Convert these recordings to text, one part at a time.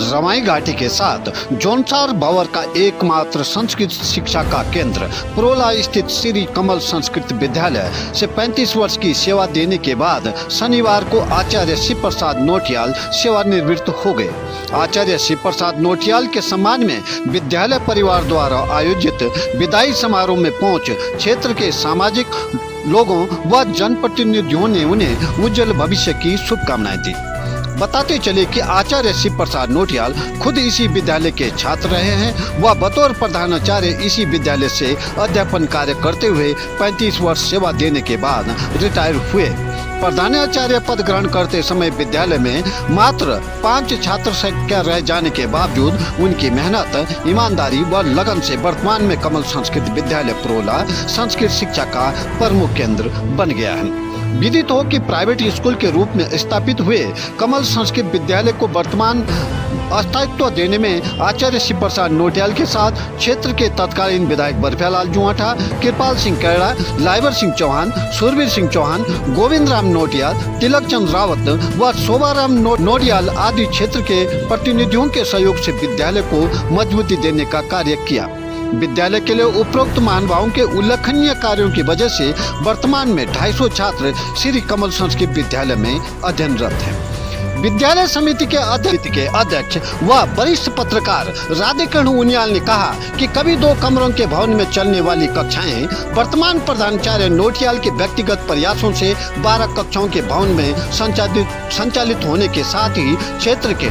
रवाई घाटी के साथ जोनसार भावर का एकमात्र संस्कृत शिक्षा का केंद्र पुरोला स्थित श्री कमल संस्कृत विद्यालय से 35 वर्ष की सेवा देने के बाद शनिवार को आचार्य शिव प्रसाद नोटियाल सेवानिवृत्त हो गए। आचार्य शिव प्रसाद नोटियाल के सम्मान में विद्यालय परिवार द्वारा आयोजित विदाई समारोह में पहुंच क्षेत्र के सामाजिक लोगों व जनप्रतिनिधियों ने उन्हें उज्जवल भविष्य की शुभकामनाएं दी। बताते चले कि आचार्य शिव प्रसाद नोटियाल खुद इसी विद्यालय के छात्र रहे हैं। वह बतौर प्रधानाचार्य इसी विद्यालय से अध्यापन कार्य करते हुए 35 वर्ष सेवा देने के बाद रिटायर हुए। प्रधानाचार्य पद ग्रहण करते समय विद्यालय में मात्र 5 छात्र संख्या रह जाने के बावजूद उनकी मेहनत, ईमानदारी व लगन से वर्तमान में कमल संस्कृत विद्यालय पुरोला संस्कृत शिक्षा का प्रमुख केंद्र बन गया है। विदित हो कि प्राइवेट स्कूल के रूप में स्थापित हुए कमल संस्कृत विद्यालय को वर्तमान अस्तित्व देने में आचार्य शिव प्रसाद नोटियाल के साथ क्षेत्र के तत्कालीन विधायक बर्फियालाल जुआठा, कृपाल सिंह कैड़ा, लाइवर सिंह चौहान, सुरवीर सिंह चौहान, गोविंद राम नोटियाल, तिलक चंद रावत व शोभाराम नोटियाल आदि क्षेत्र के प्रतिनिधियों के सहयोग से विद्यालय को मजबूती देने का कार्य किया। विद्यालय के लिए उपरोक्त महानुभावों के उल्लेखनीय कार्यों की वजह से वर्तमान में 250 छात्र श्री कमल संस्कृत विद्यालय में अध्ययनरत हैं। विद्यालय समिति के अध्यक्ष व वरिष्ठ पत्रकार राधेकिरण उनियाल ने कहा कि कभी 2 कमरों के भवन में चलने वाली कक्षाएं वर्तमान प्रधानाचार्य नोटियाल के व्यक्तिगत प्रयासों से 12 कक्षाओं के भवन में संचालित होने के साथ ही क्षेत्र के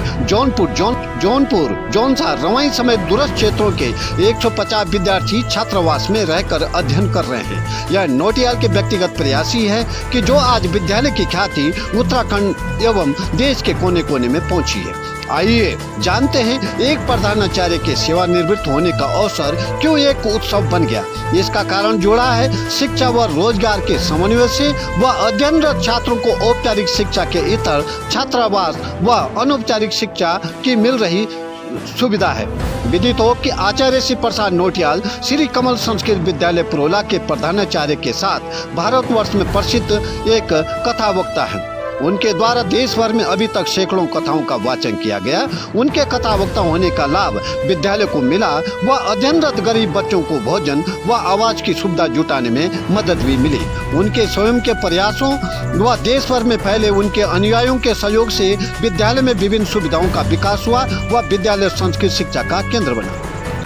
जौनपुर, जोनसार, रवाई समेत दूरस्थ क्षेत्रों के 150 विद्यार्थी छात्रावास में रहकर अध्ययन कर रहे हैं। यह नोटियाल के व्यक्तिगत प्रयास ही है कि जो आज विद्यालय की ख्याति उत्तराखंड एवं देश के कोने कोने में पहुंची है। आइए जानते हैं एक प्रधानाचार्य के सेवानिवृत्त होने का अवसर क्यों एक उत्सव बन गया। इसका कारण जुड़ा है शिक्षा व रोजगार के समन्वय से व अध्ययनरत छात्रों को औपचारिक शिक्षा के इतर छात्रावास व अनौपचारिक शिक्षा की मिल रही सुविधा है। विदित हो कि आचार्य शिव प्रसाद नोटियाल श्री कमल संस्कृत विद्यालय पुरोला के प्रधानाचार्य के साथ भारतवर्ष में प्रसिद्ध एक कथावक्ता है। उनके द्वारा देश भर में अभी तक सैकड़ों कथाओं का वाचन किया गया। उनके कथावक्ता होने का लाभ विद्यालय को मिला व अध्ययनरत गरीब बच्चों को भोजन व आवाज की सुविधा जुटाने में मदद भी मिली। उनके स्वयं के प्रयासों व देश भर में फैले उनके अनुयायियों के सहयोग से विद्यालय में विभिन्न सुविधाओं का विकास हुआ व विद्यालय संस्कृत शिक्षा का केंद्र बना।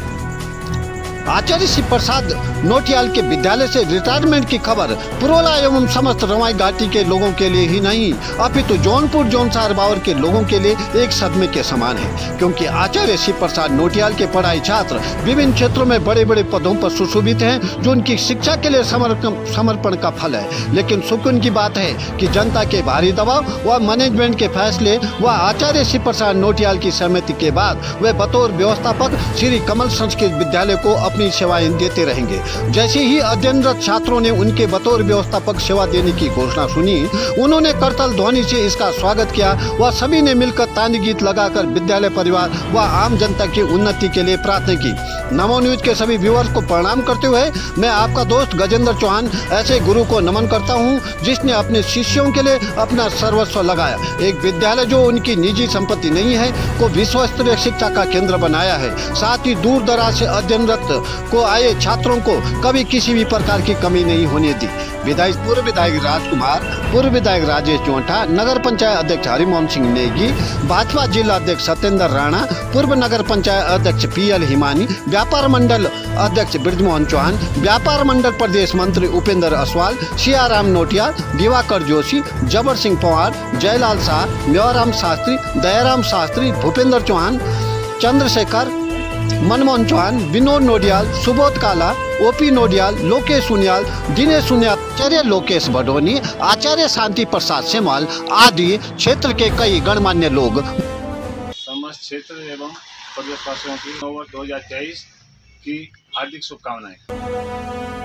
आचार्य शिव प्रसाद नोटियाल के विद्यालय से रिटायरमेंट की खबर पुरोला एवं समस्त रवाई घाटी के लोगों के लिए ही नहीं अपितु जौनपुर, जोनसार, भावर के लोगों के लिए एक सदमे के समान है, क्योंकि आचार्य शिव प्रसाद नोटियाल के पढ़ाई छात्र विभिन्न क्षेत्रों में बड़े बड़े पदों पर सुशोभित हैं, जो उनकी शिक्षा के लिए समर्पण का फल है। लेकिन सुकून की बात है कि जनता के भारी दबाव व मैनेजमेंट के फैसले व आचार्य शिव प्रसाद नोटियाल की सहमति के बाद वे बतौर व्यवस्थापक श्री कमल संस्कृत विद्यालय को अपनी सेवाएं देते रहेंगे। जैसे ही अध्ययनरत छात्रों ने उनके बतौर व्यवस्थापक सेवा देने की घोषणा सुनी, उन्होंने करतल ध्वनि से इसका स्वागत किया व सभी ने मिलकर ताली गीत लगाकर विद्यालय परिवार व आम जनता की उन्नति के लिए प्रार्थना की। नमो न्यूज के सभी व्यूअर्स को प्रणाम करते हुए मैं आपका दोस्त गजेंद्र चौहान ऐसे गुरु को नमन करता हूं जिसने अपने शिष्यों के लिए अपना सर्वस्व लगाया। एक विद्यालय जो उनकी निजी संपत्ति नहीं है को विश्व स्तरीय शिक्षा का केंद्र बनाया है। साथ ही दूर दराज से अध्ययनरत को आए छात्रों को कभी किसी भी प्रकार की कमी नहीं होने दी। पूर्व विधायक राजकुमार, पूर्व विधायक राजेश जोंठा, नगर पंचायत अध्यक्ष हरिमोहन सिंह नेगी, भाजपा जिला अध्यक्ष सत्येंद्र राणा, पूर्व नगर पंचायत अध्यक्ष PL हिमानी, व्यापार मंडल अध्यक्ष ब्रजमोहन चौहान, व्यापार मंडल प्रदेश मंत्री उपेंद्र असवाल, सियाराम नोटियाल, दिवाकर जोशी, जबर सिंह पवार, जयलाल शाह, मेवाराम शास्त्री, दयाराम शास्त्री, भूपेंद्र चौहान, चंद्रशेखर, मनमोहन चौहान, विनोद नोटियाल, सुबोध काला, OP नोटियाल, लोकेश उनियाल, दिनेश उनियाल, आचार्य लोकेश बडोनी, आचार्य शांति प्रसाद सेमवाल आदि क्षेत्र के कई गणमान्य लोग समस्त क्षेत्र एवं प्रदेशवासियों की 2023 की हार्दिक शुभकामनाएं।